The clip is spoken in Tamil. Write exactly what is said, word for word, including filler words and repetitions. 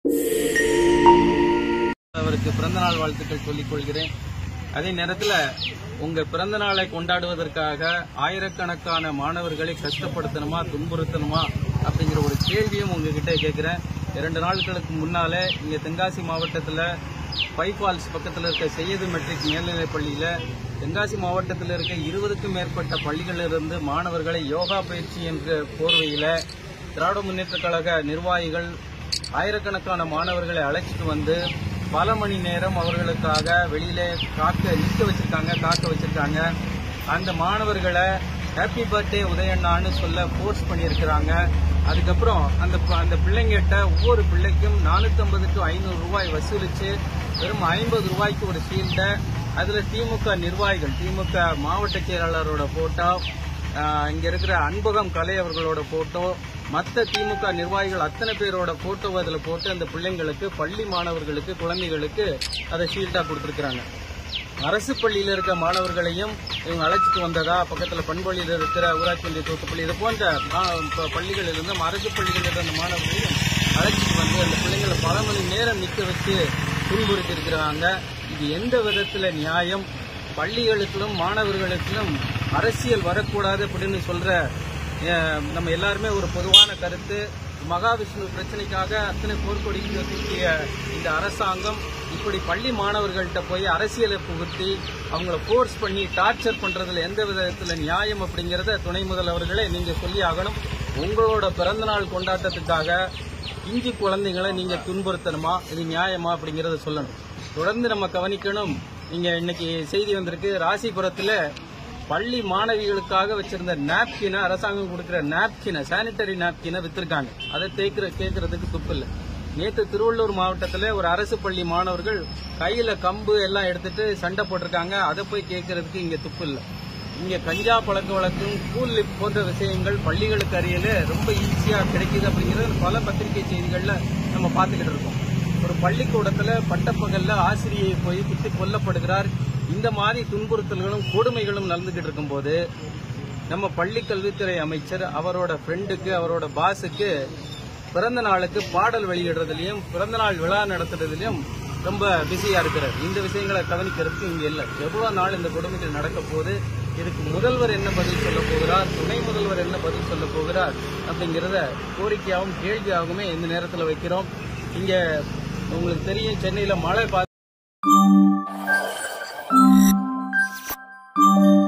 அவருக்கு பிறந்தநாள் வாழ்த்துக்கள் சொல்லிக் கொள்கிறேன். அதே நேரத்தில் உங்க பிறந்த நாளை கொண்டாடுவதற்காக ஆயிரக்கணக்கான மாணவர்களை கஷ்டப்படுத்தணுமா துன்புறுத்தணுமா அப்படிங்கிற ஒரு கேள்வியும் உங்ககிட்ட கேட்கிறேன். இரண்டு நாட்களுக்கு முன்னாலே இங்க தென்காசி மாவட்டத்தில் பைபால்ஸ் பக்கத்தில் இருக்க செய்யது மெட்ரிக் மேல்நிலைப் பள்ளியில தென்காசி மாவட்டத்தில் இருக்க இருபதுக்கும் மேற்பட்ட பள்ளிகளிலிருந்து மாணவர்களை யோகா பயிற்சி என்ற போர்வையில திராவிட முன்னேற்ற கழக நிர்வாகிகள் ஆயிரக்கணக்கான மாணவர்களை அழைச்சிட்டு வந்து பல மணி நேரம் அவர்களுக்காக வெளியிலே காக்க நிற்க வச்சிருக்காங்க காக்க வச்சிருக்காங்க. அந்த மாணவர்களை ஹாப்பி பர்த்டே உதயண்ணான்னு சொல்ல போர்ஸ் பண்ணியிருக்கிறாங்க. அதுக்கப்புறம் அந்த அந்த பிள்ளைங்கிட்ட ஒவ்வொரு பிள்ளைக்கும் நானூத்தி ஐம்பது டு ஐநூறு ரூபாய் வசூலிச்சு வெறும் ஐம்பது ரூபாய்க்கு ஒரு ஷீல்டை அதுல திமுக நிர்வாகிகள் திமுக மாவட்ட செயலாளரோட போட்டோ, இங்க இருக்கிற அன்பகம் கலை அவர்களோட போட்டோ, மற்ற திமுக நிர்வாகிகள் அத்தனை பேரோட போட்டோ அதுல போட்டு அந்த பிள்ளைங்களுக்கு பள்ளி மாணவர்களுக்கு குழந்தைகளுக்கு அதை ஷீல்டா கொடுத்திருக்கிறாங்க. அரசு பள்ளியில் இருக்க மாணவர்களையும் இவங்க அழைச்சிட்டு வந்ததா, பக்கத்தில் பண்பள்ளியில் இருக்கிற ஊராட்சி ஒன்றிய தூத்துப்பள்ளி இது போன்ற பள்ளிகளில் இருந்தும் அரசு பள்ளிகளில் இருந்த மாணவர்களையும் அழைச்சிட்டு வந்து அந்த பிள்ளைங்களை பல மணி நேரம் நிற்க வச்சு துன்புறுத்தி இருக்கிறாங்க. இது எந்த விதத்தில் நியாயம்? பள்ளிகளுக்கும் மாணவர்களுக்கும் அரசியல் வரக்கூடாது அப்படின்னு சொல்ற நம்ம எல்லாருமே ஒரு பொதுவான கருத்து. மகாவிஷ்ணு பிரச்சனைக்காக அத்தனை போர்க்கொடிக்கு தூக்கிய இந்த அரசாங்கம் இப்படி பள்ளி மாணவர்கள்ட்ட போய் அரசியலை புகுத்தி அவங்கள போர்ஸ் பண்ணி டார்ச்சர் பண்றதுல எந்த விதத்துல நியாயம் அப்படிங்கறத துணை முதல்வர்களே நீங்க சொல்லி ஆகணும். உங்களோட பிறந்தநாள் கொண்டாட்டத்துக்காக இஞ்சி குழந்தைங்களை நீங்க துன்புறுத்தணுமா? இது நியாயமா அப்படிங்கறத சொல்லணும். தொடர்ந்து நம்ம கவனிக்கணும். நீங்க இன்னைக்கு செய்தி வந்திருக்கு, ராசிபுரத்துல பள்ளி மாணவிகளுக்காக வச்சிருந்த நாப்கினை, அரசாங்கம் கொடுக்கிற நாப்கினை, சானிட்டரி நாப்கினை வித்திருக்காங்க. அதை தேய்க்கிற கேட்கறதுக்கு துப்பு இல்லை. நேற்று திருவள்ளூர் மாவட்டத்தில் ஒரு அரசு பள்ளி மாணவர்கள் கையில கம்பு எல்லாம் எடுத்துட்டு சண்டை போட்டிருக்காங்க. அதை போய் கேட்கறதுக்கு இங்க துப்பு இல்லை. இங்க கஞ்சா பழக்க வழக்கம், கூல் லிப் போன்ற விஷயங்கள் பள்ளிகளுக்கு அருகில ரொம்ப ஈஸியா கிடைக்குது அப்படிங்கறது பல பத்திரிகை செய்திகள்ல நம்ம பார்த்துக்கிட்டு இருக்கோம். ஒரு பள்ளிக்கூடத்துல பட்டப்பகல்ல ஆசிரியை போய் குத்தி கொல்லப்படுகிறார். இந்த மாதிரி துன்புறுத்தல்களும் கொடுமைகளும் நடந்துகிட்டு இருக்கும் போது நம்ம பள்ளி கல்வித்துறை அமைச்சர் அவரோட ஃப்ரெண்டுக்கு அவரோட பாஸுக்கு பிறந்த நாளுக்கு பாடல் வெளியிடுறதுலயும் பிறந்த நாள் விழா நடத்துறதுலயும் ரொம்ப பிஸியா இருக்கிறார். இந்த விஷயங்களை கவனிக்கிறதுக்கு இங்க இல்லை. எவ்வளவு நாள் இந்த கொடுமைகள் நடக்க போகுது? இதுக்கு முதல்வர் என்ன பதில் சொல்ல போகிறார், துணை முதல்வர் என்ன பதில் சொல்ல போகிறார் அப்படிங்கறத கோரிக்கையாகவும் கேள்வியாகவுமே இந்த நேரத்தில் வைக்கிறோம். இங்க உங்களுக்கு தெரியும், சென்னையில மழை பார்த்து